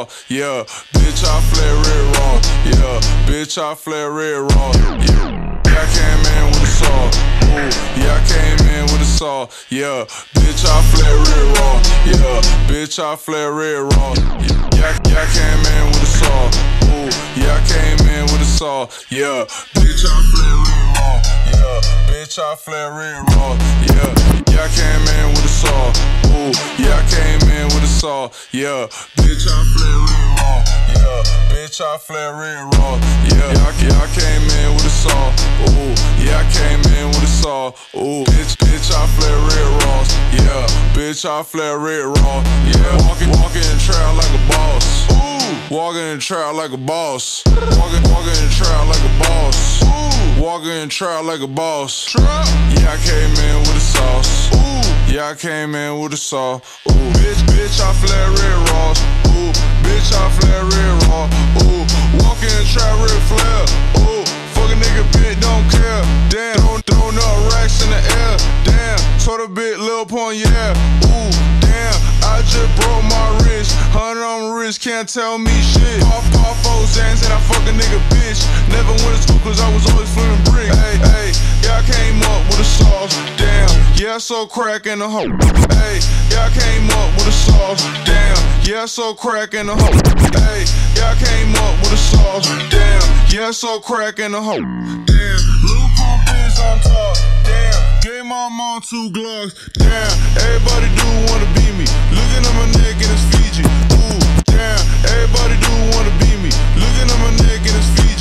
saw, yeah. Bitch, I flare red raw, yeah. Bitch, I flare red raw, yeah. I came in with a saw, ooh, yeah, I came in with a saw, yeah. Bitch, I flare red raw, yeah. Bitch, I flare red raw, yeah, I came in with a saw, ooh, yeah, I came in with a saw, yeah. Bitch, I flare red raw, yeah. Bitch, I flare red raw, yeah. Yeah, I came in with a saw, ooh, yeah, I came in with a saw, yeah. Bitch, I flare red raw, yeah. Bitch, I flare red raw, yeah. Yeah, I came in with a saw, ooh, yeah, I came in with a saw, ooh. Bitch, I flare red raw, yeah. Bitch, I flare red raw, yeah. Walking in the trap like a boss, ooh. Walking in the trap like a boss, walking in the trap like a boss, ooh. Walking in the trap like a boss, yeah, I came in with a sauce, ooh. Yeah, I came in with a saw, ooh. Bitch, I flare red raw, ooh. Bitch, I flare red raw, ooh. Walking in the trap red flare, ooh. Fuck a nigga, bitch, don't care. Damn, throwing up racks in the air. Damn, told a bit, lil' pon, yeah. Ooh, damn, I just broke my wrist. 100 on my wrist, can't tell me shit. Pop 4 Zans and I fuck a nigga, bitch. Never went to school cause I was always flipping brick. Hey, yeah, I came up with a sauce. Damn, yeah, I so crack in the hoe. Hey, yeah, I came up with a sauce. Damn, yeah, I so crack in the hoe. Hey, yeah, I came up with a sauce. Damn, yeah, I so crack in the hoe. Damn, Lil Pump is on top. Damn, gave my mom 2 Glocks. Damn, everybody do wanna be me. Looking at my neck and it's Fiji. Ooh, damn, everybody do wanna be me. Looking at my neck and it's Fiji.